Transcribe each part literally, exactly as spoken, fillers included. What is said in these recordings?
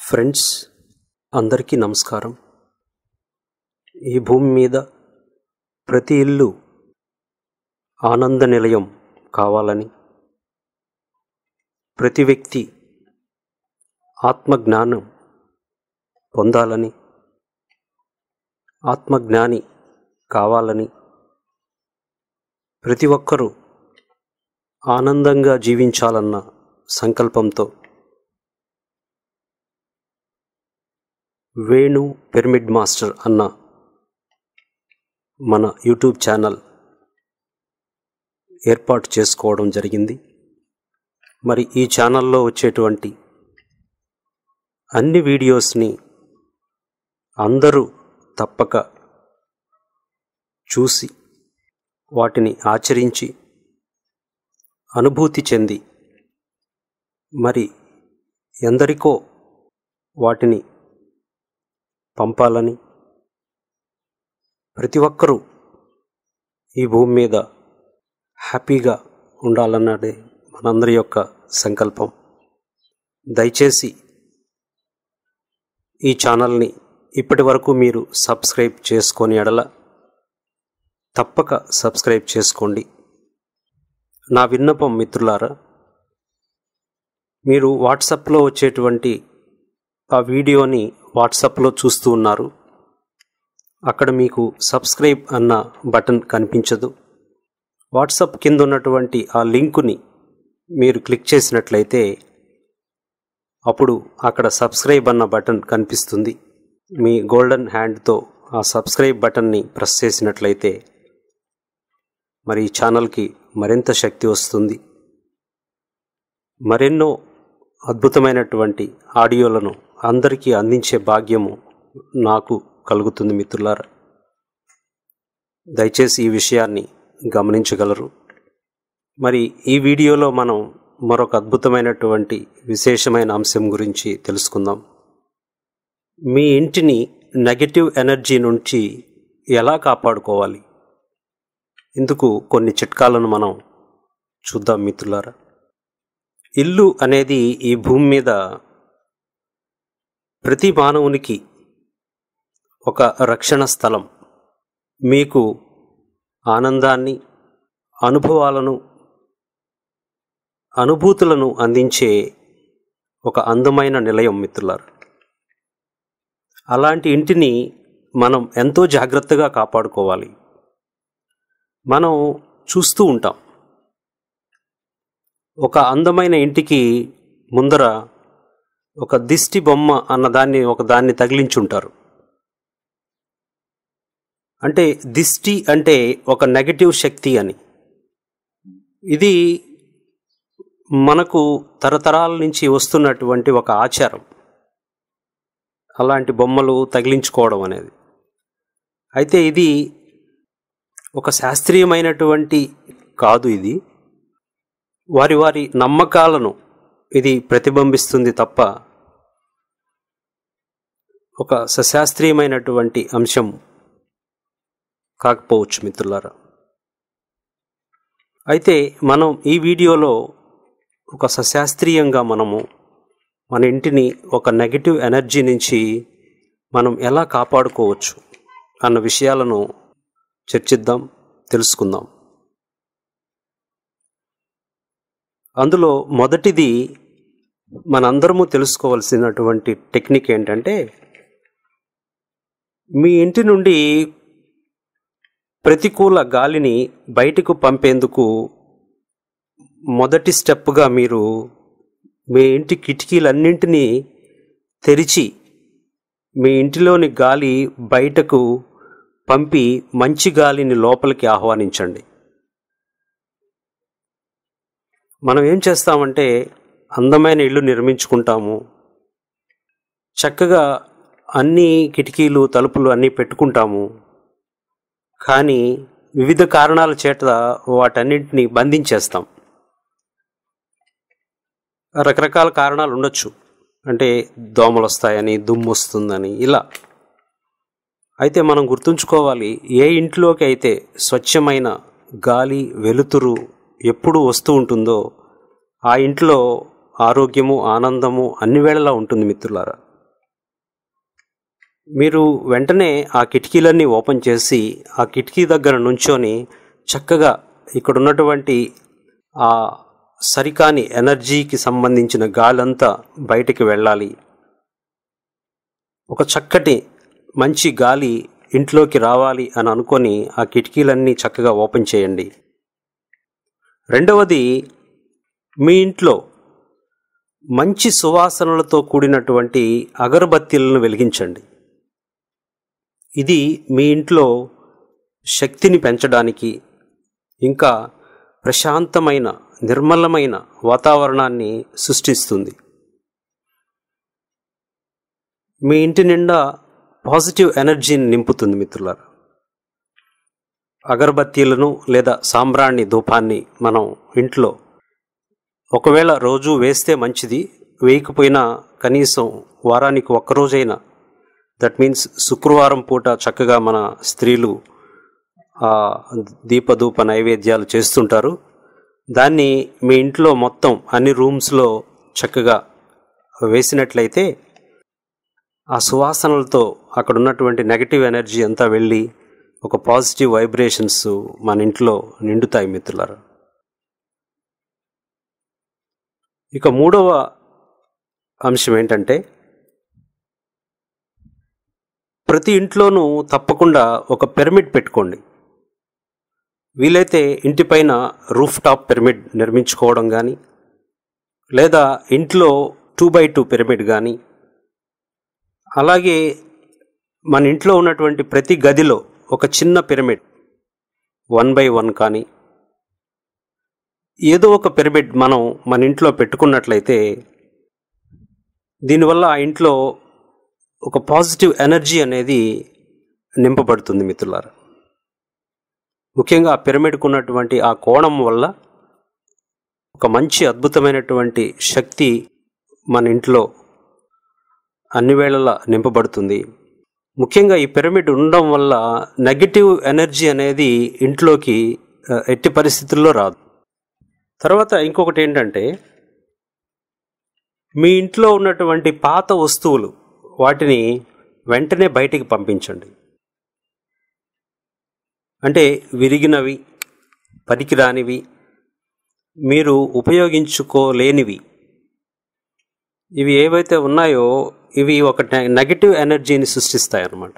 Friends అందరికీ నమస్కారం. ఈ భూమి మీద ప్రతి ఇల్లు ఆనంద నిలయం కావాలని, ప్రతి వ్యక్తి ఆత్మజ్ఞానం పొందాలని, ఆత్మజ్ఞాని కావాలని, ప్రతి ఒక్కరూ ఆనందంగా జీవించాలన్న సంకల్పంతో వేణు పిరమిడ్ మాస్టర్ అన్న మన యూట్యూబ్ ఛానల్ ఏర్పాటు చేసుకోవడం జరిగింది. మరి ఈ ఛానల్లో వచ్చేటువంటి అన్ని వీడియోస్ని అందరూ తప్పక చూసి వాటిని ఆచరించి అనుభూతి చెంది మరి ఎందరికో వాటిని పంపాలని, ప్రతి ఒక్కరూ ఈ భూమి మీద హ్యాపీగా ఉండాలన్నదే మనందరి యొక్క సంకల్పం. దయచేసి ఈ ఛానల్ని ఇప్పటి వరకు మీరు సబ్స్క్రైబ్ చేసుకొని ఎడల తప్పక సబ్స్క్రైబ్ చేసుకోండి. నా విన్నపం మిత్రులారా, మీరు వాట్సాప్లో వచ్చేటువంటి ఆ వీడియోని వాట్సాప్లో చూస్తూ ఉన్నారు. అక్కడ మీకు సబ్స్క్రైబ్ అన్న బటన్ కనిపించదు. వాట్సాప్ కింద ఉన్నటువంటి ఆ లింకుని మీరు క్లిక్ చేసినట్లయితే అప్పుడు అక్కడ సబ్స్క్రైబ్ అన్న బటన్ కనిపిస్తుంది. మీ గోల్డెన్ హ్యాండ్తో ఆ సబ్స్క్రైబ్ బటన్ని ప్రెస్ చేసినట్లయితే మరి ఈ ఛానల్కి మరింత శక్తి వస్తుంది. మరెన్నో అద్భుతమైనటువంటి ఆడియోలను అందరికీ అందించే భాగ్యము నాకు కలుగుతుంది మిత్రులారా. దయచేసి ఈ విషయాన్ని గమనించగలరు. మరి ఈ వీడియోలో మనం మరొక అద్భుతమైనటువంటి విశేషమైన అంశం గురించి తెలుసుకుందాం. మీ ఇంటిని నెగటివ్ ఎనర్జీ నుంచి ఎలా కాపాడుకోవాలి, ఇందుకు కొన్ని చిట్కాలను మనం చూద్దాం మిత్రులారా. ఇల్లు అనేది ఈ భూమి మీద ప్రతి మానవునికి ఒక రక్షణ స్థలం. మీకు ఆనందాన్ని, అనుభవాలను, అనుభూతులను అందించే ఒక అందమైన నిలయం మిత్రులారా. అలాంటి ఇంటిని మనం ఎంతో జాగ్రత్తగా కాపాడుకోవాలి. మనం చూస్తూ ఉంటాం, ఒక అందమైన ఇంటికి ముందర ఒక దిష్టి బొమ్మ అన్నదాన్ని ఒక దాన్ని తగిలించుంటారు. అంటే దిష్టి అంటే ఒక నెగటివ్ శక్తి అని. ఇది మనకు తరతరాల నుంచి వస్తున్నటువంటి ఒక ఆచారం, అలాంటి బొమ్మలు తగిలించుకోవడం అనేది. అయితే ఇది ఒక శాస్త్రీయమైనటువంటి కాదు. ఇది వారి వారి నమ్మకాలను ఇది ప్రతిబింబిస్తుంది తప్ప ఒక సశాస్త్రీయమైనటువంటి అంశం కాకపోవచ్చు మిత్రులారా. అయితే మనం ఈ వీడియోలో ఒక సశాస్త్రీయంగా మనము మన ఇంటిని ఒక నెగటివ్ ఎనర్జీ నుంచి మనం ఎలా కాపాడుకోవచ్చు అన్న విషయాలను చర్చిద్దాం, తెలుసుకుందాం. అందులో మొదటిది మనందరము తెలుసుకోవాల్సినటువంటి టెక్నిక్ ఏంటంటే, మీ ఇంటి నుండి ప్రతికూల గాలిని బయటకు పంపేందుకు మొదటి స్టెప్గా మీరు మీ ఇంటి కిటికీలన్నింటినీ తెరిచి మీ ఇంటిలోని గాలి బయటకు పంపి మంచి గాలిని లోపలికి ఆహ్వానించండి. మనం ఏం చేస్తామంటే, అందమైన ఇల్లు నిర్మించుకుంటాము, చక్కగా అన్ని కిటికీలు తలుపులు అన్నీ పెట్టుకుంటాము. కానీ వివిధ కారణాల చేత వాటన్నింటినీ బంధించేస్తాం. రకరకాల కారణాలు ఉండొచ్చు. అంటే దోమలు వస్తాయని, దుమ్ము వస్తుందని, ఇలా. అయితే మనం గుర్తుంచుకోవాలి, ఏ ఇంట్లోకి అయితే స్వచ్ఛమైన గాలి, వెలుతురు ఎప్పుడు వస్తూ ఉంటుందో ఆ ఇంట్లో ఆరోగ్యము, ఆనందము అన్ని వేళలా ఉంటుంది మిత్రులారా. మీరు వెంటనే ఆ కిటికీలన్నీ ఓపెన్ చేసి ఆ కిటికీ దగ్గర నుంచొని చక్కగా ఇక్కడ ఉన్నటువంటి ఆ సరికాని ఎనర్జీకి సంబంధించిన గాలంతా బయటికి వెళ్ళాలి, ఒక చక్కటి మంచి గాలి ఇంట్లోకి రావాలి అని అనుకొని ఆ కిటికీలన్నీ చక్కగా ఓపెన్ చేయండి. రెండవది, మీ ఇంట్లో మంచి సువాసనలతో కూడినటువంటి అగరబత్తీలను వెలిగించండి. ఇది మీ ఇంట్లో శక్తిని పెంచడానికి, ఇంకా ప్రశాంతమైన నిర్మలమైన వాతావరణాన్ని సృష్టిస్తుంది. మీ ఇంటి నిండా పాజిటివ్ ఎనర్జీని నింపుతుంది మిత్రులారా. అగరబత్తీలను లేదా సాంబ్రాణి ధూపాన్ని మనం ఇంట్లో ఒకవేళ రోజు వేస్తే మంచిది, వేయకపోయినా కనీసం వారానికి ఒక్కరోజైనా, దట్ మీన్స్ శుక్రవారం పూట చక్కగా మన స్త్రీలు దీపధూప నైవేద్యాలు చేస్తుంటారు. దాన్ని మీ ఇంట్లో మొత్తం అన్ని రూమ్స్లో చక్కగా వేసినట్లయితే ఆ సువాసనలతో అక్కడ ఉన్నటువంటి నెగటివ్ ఎనర్జీ అంతా వెళ్ళి ఒక పాజిటివ్ వైబ్రేషన్స్ మన ఇంట్లో నిండుతాయి మిత్రులారా. ఇక మూడవ అంశం ఏంటంటే, ప్రతి ఇంట్లోనూ తప్పకుండా ఒక పిరమిడ్ పెట్టుకోండి. వీలైతే ఇంటిపైన రూఫ్ టాప్ పిరమిడ్ నిర్మించుకోవడం కానీ, లేదా ఇంట్లో టూ బై టూ పిరమిడ్ కానీ, అలాగే మన ఇంట్లో ఉన్నటువంటి ప్రతి గదిలో ఒక చిన్న పిరమిడ్ వన్ బై వన్ కానీ ఏదో ఒక పిరమిడ్ మనం మన ఇంట్లో పెట్టుకున్నట్లయితే దీనివల్ల ఆ ఇంట్లో ఒక పాజిటివ్ ఎనర్జీ అనేది నింపబడుతుంది మిత్రులారా. ముఖ్యంగా ఆ పిరమిడ్కు ఉన్నటువంటి ఆ కోణం వల్ల ఒక మంచి అద్భుతమైనటువంటి శక్తి మన ఇంట్లో అన్ని వేళలా నింపబడుతుంది. ముఖ్యంగా ఈ పిరమిడ్ ఉండడం వల్ల నెగటివ్ ఎనర్జీ అనేది ఇంట్లోకి ఎట్టి పరిస్థితుల్లో రాదు. తర్వాత ఇంకొకటి ఏంటంటే, మీ ఇంట్లో ఉన్నటువంటి పాత వస్తువులు వాటిని వెంటనే బయటికి పంపించండి. అంటే విరిగినవి, పనికిరానివి, మీరు ఉపయోగించుకోలేనివి, ఇవి ఏవైతే ఉన్నాయో ఇవి ఒక నెగటివ్ ఎనర్జీని సృష్టిస్తాయి అన్నమాట.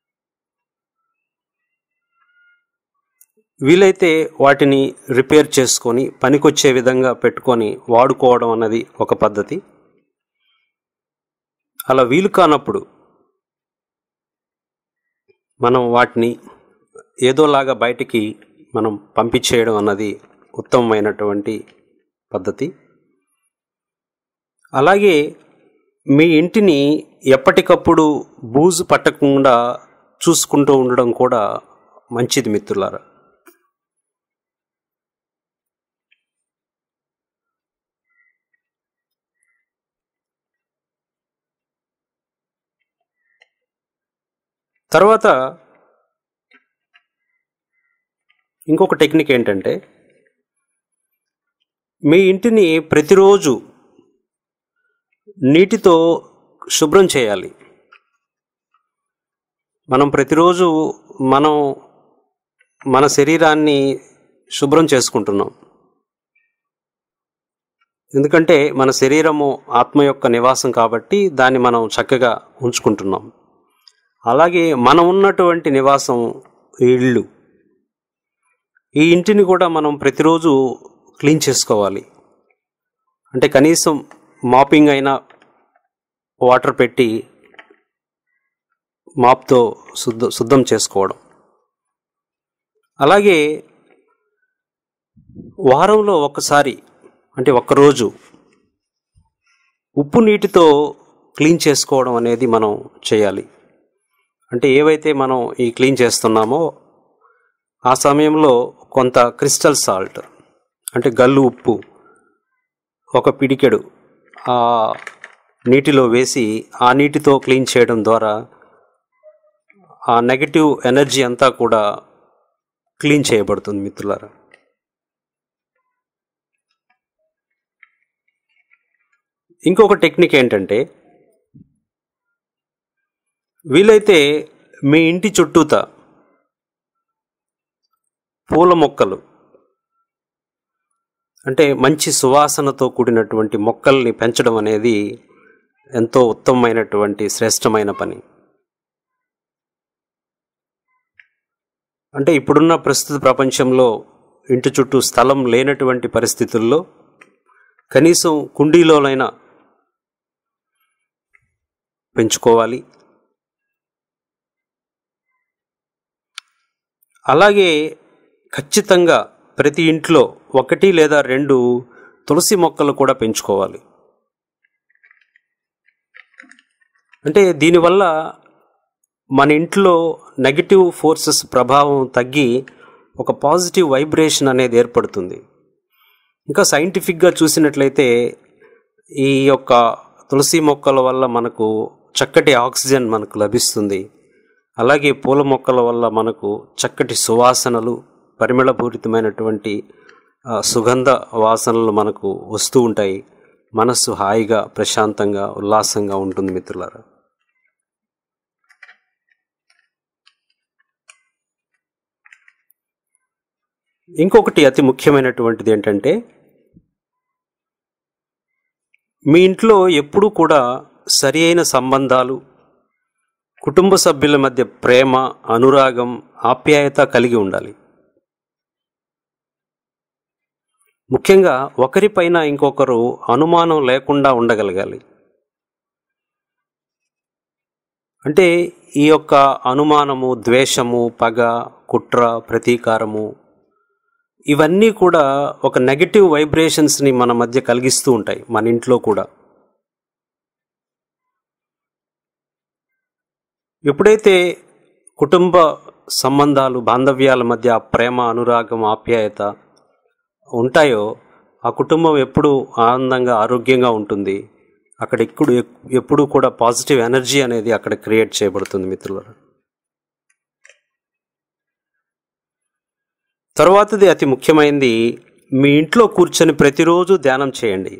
వీలైతే వాటిని రిపేర్ చేసుకొని పనికొచ్చే విధంగా పెట్టుకొని వాడుకోవడం అన్నది ఒక పద్ధతి. అలా వీలు కానప్పుడు మనం వాటిని ఏదోలాగా బయటికి మనం పంపించేయడం అన్నది ఉత్తమమైనటువంటి పద్ధతి. అలాగే మీ ఇంటిని ఎప్పటికప్పుడు బూజు పట్టకుండా చూసుకుంటూ ఉండడం కూడా మంచిది మిత్రులారా. తర్వాత ఇంకొక టెక్నిక్ ఏంటంటే, మీ ఇంటిని ప్రతిరోజు నీటితో శుభ్రం చేయాలి. మనం ప్రతిరోజు మనం మన శరీరాన్ని శుభ్రం చేసుకుంటున్నాం. ఎందుకంటే మన శరీరము ఆత్మ యొక్క నివాసం కాబట్టి దాన్ని మనం చక్కగా ఉంచుకుంటున్నాం. అలాగే మనం ఉన్నటువంటి నివాసం ఇల్లు, ఈ ఇంటిని కూడా మనం ప్రతిరోజు క్లీన్ చేసుకోవాలి. అంటే కనీసం మాపింగ్ అయినా వాటర్ పెట్టి మాప్తో శుద్ధ శుద్ధం చేసుకోవడం. అలాగే వారంలో ఒకసారి అంటే ఒక్కరోజు ఉప్పు నీటితో క్లీన్ చేసుకోవడం అనేది మనం చేయాలి. అంటే ఏవైతే మనం ఈ క్లీన్ చేస్తున్నామో ఆ సమయంలో కొంత క్రిస్టల్ సాల్ట్ అంటే గల్లు ఉప్పు ఒక పిడికెడు ఆ నీటిలో వేసి ఆ నీటితో క్లీన్ చేయడం ద్వారా ఆ నెగటివ్ ఎనర్జీ అంతా కూడా క్లీన్ చేయబడుతుంది మిత్రులారా. ఇంకొక టెక్నిక్ ఏంటంటే, వీలైతే మీ ఇంటి చుట్టూత పూల మొక్కలు అంటే మంచి సువాసనతో కూడినటువంటి మొక్కల్ని పెంచడం అనేది ఎంతో ఉత్తమమైనటువంటి శ్రేష్టమైన పని. అంటే ఇప్పుడున్న ప్రస్తుత ప్రపంచంలో ఇంటి చుట్టూ స్థలం లేనటువంటి పరిస్థితుల్లో కనీసం కుండీలోనైనా పెంచుకోవాలి. అలాగే ఖచ్చితంగా ప్రతి ఇంట్లో ఒకటి లేదా రెండు తులసి మొక్కలు కూడా పెంచుకోవాలి. అంటే దీనివల్ల మన ఇంట్లో నెగటివ్ ఫోర్సెస్ ప్రభావం తగ్గి ఒక పాజిటివ్ వైబ్రేషన్ అనేది ఏర్పడుతుంది. ఇంకా సైంటిఫిక్గా చూసినట్లయితే ఈ యొక్క తులసి మొక్కల వల్ల మనకు చక్కటి ఆక్సిజన్ మనకు లభిస్తుంది. అలాగే పూల మొక్కల వల్ల మనకు చక్కటి సువాసనలు, పరిమళపూరితమైనటువంటి సుగంధ వాసనలు మనకు వస్తూ ఉంటాయి. మనస్సు హాయిగా, ప్రశాంతంగా, ఉల్లాసంగా ఉంటుంది మిత్రులారా. ఇంకొకటి అతి ముఖ్యమైనటువంటిది ఏంటంటే, మీ ఇంట్లో ఎప్పుడూ కూడా సరి అయిన సంబంధాలు, కుటుంబ సభ్యుల మధ్య ప్రేమ, అనురాగం, ఆప్యాయత కలిగి ఉండాలి. ముఖ్యంగా ఒకరిపైన ఇంకొకరు అనుమానం లేకుండా ఉండగలగాలి. అంటే ఈ యొక్క అనుమానము, ద్వేషము, పగ, కుట్ర, ప్రతీకారము ఇవన్నీ కూడా ఒక నెగటివ్ వైబ్రేషన్స్ని మన మధ్య కలిగిస్తూ ఉంటాయి, మన ఇంట్లో కూడా. ఎప్పుడైతే కుటుంబ సంబంధాలు, బాంధవ్యాల మధ్య ప్రేమ, అనురాగం, ఆప్యాయత ఉంటాయో ఆ కుటుంబం ఎప్పుడు ఆనందంగా, ఆరోగ్యంగా ఉంటుంది. అక్కడ ఎప్పుడు ఎప్పుడు కూడా పాజిటివ్ ఎనర్జీ అనేది అక్కడ క్రియేట్ చేయబడుతుంది మిత్రులారా. తర్వాతది అతి ముఖ్యమైనది, మీ ఇంట్లో కూర్చొని ప్రతిరోజు ధ్యానం చేయండి.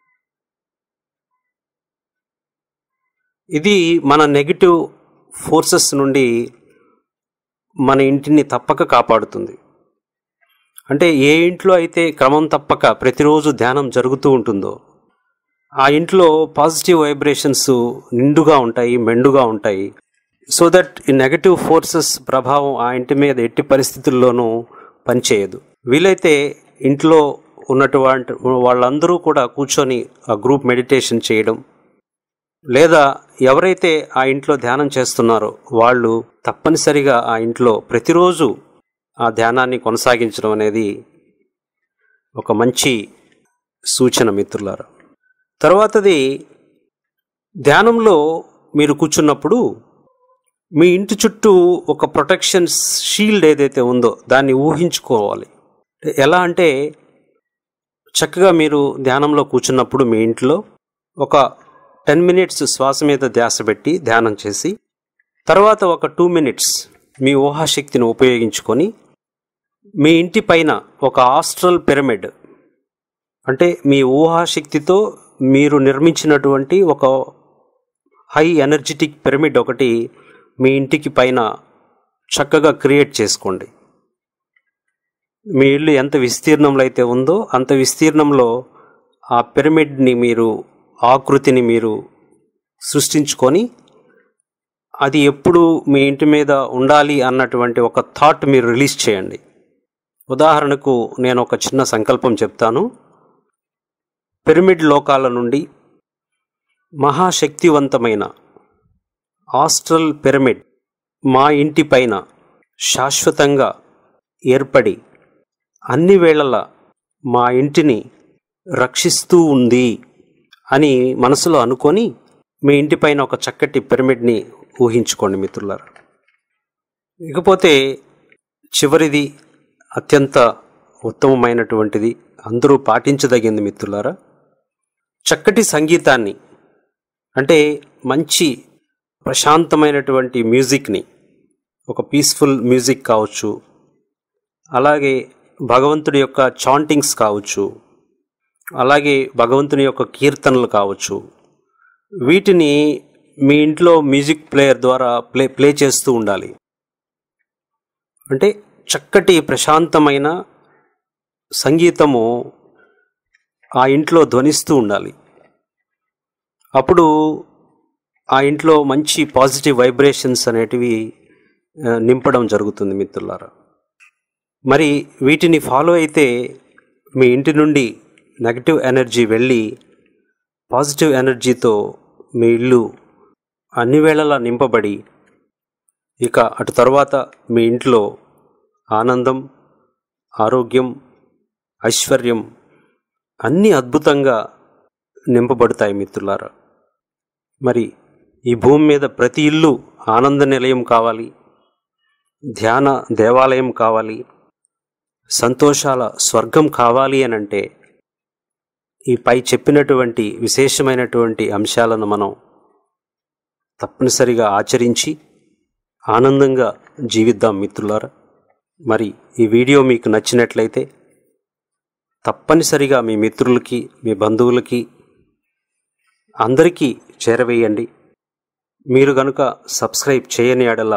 ఇది మన నెగిటివ్ ఫోర్సెస్ నుండి మన ఇంటిని తప్పక కాపాడుతుంది. అంటే ఏ ఇంట్లో అయితే క్రమం తప్పక ప్రతిరోజు ధ్యానం జరుగుతూ ఉంటుందో ఆ ఇంట్లో పాజిటివ్ వైబ్రేషన్స్ నిండుగా ఉంటాయి, మెండుగా ఉంటాయి. సో దట్ ఈ నెగటివ్ ఫోర్సెస్ ప్రభావం ఆ ఇంటి మీద ఎట్టి పరిస్థితుల్లోనూ పనిచేయదు. వీలైతే ఇంట్లో ఉన్నటువంటి వాళ్ళందరూ కూడా కూర్చొని ఆ గ్రూప్ మెడిటేషన్ చేయడం, లేదా ఎవరైతే ఆ ఇంట్లో ధ్యానం చేస్తున్నారో వాళ్ళు తప్పనిసరిగా ఆ ఇంట్లో ప్రతిరోజు ఆ ధ్యానాన్ని కొనసాగించడం అనేది ఒక మంచి సూచన మిత్రులారా. తర్వాతది, ధ్యానంలో మీరు కూర్చున్నప్పుడు మీ ఇంటి చుట్టూ ఒక ప్రొటెక్షన్ షీల్డ్ ఏదైతే ఉందో దాన్ని ఊహించుకోవాలి. ఎలా అంటే, చక్కగా మీరు ధ్యానంలో కూర్చున్నప్పుడు మీ ఇంట్లో ఒక టెన్ మినిట్స్ శ్వాస మీద ధ్యాస పెట్టి ధ్యానం చేసి, తర్వాత ఒక టూ మినిట్స్ మీ ఊహాశక్తిని ఉపయోగించుకొని మీ ఇంటి పైన ఒక ఆస్ట్రల్ పిరమిడ్, అంటే మీ ఊహాశక్తితో మీరు నిర్మించినటువంటి ఒక హై ఎనర్జెటిక్ పిరమిడ్ ఒకటి మీ ఇంటికి పైన చక్కగా క్రియేట్ చేసుకోండి. మీ ఇల్లు ఎంత విస్తీర్ణంలో అయితే ఉందో అంత విస్తీర్ణంలో ఆ పిరమిడ్ని మీరు, ఆకృతిని మీరు సృష్టించుకొని అది ఎప్పుడు మీ ఇంటి మీద ఉండాలి అన్నటువంటి ఒక థాట్ మీరు రిలీజ్ చేయండి. ఉదాహరణకు నేను ఒక చిన్న సంకల్పం చెప్తాను. పిరమిడ్ లోకాల నుండి మహాశక్తివంతమైన ఆస్ట్రల్ పిరమిడ్ మా ఇంటి పైన శాశ్వతంగా ఏర్పడి అన్ని వేళలా మా ఇంటిని రక్షిస్తూ ఉంది అని మనసులో అనుకొని మీ ఇంటి పైన ఒక చక్కటి పిరమిడ్ని ఊహించుకోండి మిత్రులారా. ఇకపోతే చివరిది అత్యంత ఉత్తమమైనటువంటిది, అందరూ పాటించదగింది మిత్రులారా. చక్కటి సంగీతాన్ని, అంటే మంచి ప్రశాంతమైనటువంటి మ్యూజిక్ని, ఒక పీస్ఫుల్ మ్యూజిక్ కావచ్చు, అలాగే భగవంతుడి యొక్క చాంటింగ్స్ కావచ్చు, అలాగే భగవంతుని యొక్క కీర్తనలు కావచ్చు, వీటిని మీ ఇంట్లో మ్యూజిక్ ప్లేయర్ ద్వారా ప్లే ప్లే చేస్తూ ఉండాలి. అంటే చక్కటి ప్రశాంతమైన సంగీతము ఆ ఇంట్లో ధ్వనిస్తూ ఉండాలి. అప్పుడు ఆ ఇంట్లో మంచి పాజిటివ్ వైబ్రేషన్స్ అనేటివి నింపడం జరుగుతుంది మిత్రులారా. మరి వీటిని ఫాలో అయితే మీ ఇంటి నుండి నెగటివ్ ఎనర్జీ వెళ్ళి పాజిటివ్ ఎనర్జీతో మీ ఇల్లు అన్ని వేళలా నింపబడి ఇక అటు తర్వాత మీ ఇంట్లో ఆనందం, ఆరోగ్యం, ఐశ్వర్యం అన్నీ అద్భుతంగా నింపబడతాయి మిత్రులారా. మరి ఈ భూమి మీద ప్రతి ఇల్లు ఆనంద నిలయం కావాలి, ధ్యాన దేవాలయం కావాలి, సంతోషాల స్వర్గం కావాలి అని అంటే ఈ పై చెప్పినటువంటి విశేషమైనటువంటి అంశాలను మనం తప్పనిసరిగా ఆచరించి ఆనందంగా జీవిద్దాం మిత్రులారా. మరి ఈ వీడియో మీకు నచ్చినట్లయితే తప్పనిసరిగా మీ మిత్రులకి, మీ బంధువులకి అందరికీ చేరవేయండి. మీరు గనుక సబ్స్క్రైబ్ చేయని ఎడల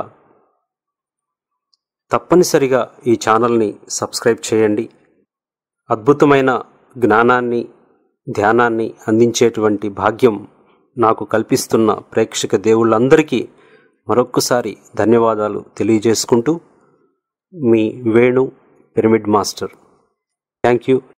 తప్పనిసరిగా ఈ ఛానల్ని సబ్స్క్రైబ్ చేయండి. అద్భుతమైన జ్ఞానాన్ని, ధ్యానాన్ని అందించేటువంటి భాగ్యం నాకు కల్పిస్తున్న ప్రేక్షక దేవుళ్ళందరికీ మరొక్కసారి ధన్యవాదాలు తెలియజేసుకుంటూ మీ Venu pyramid master. Thank you.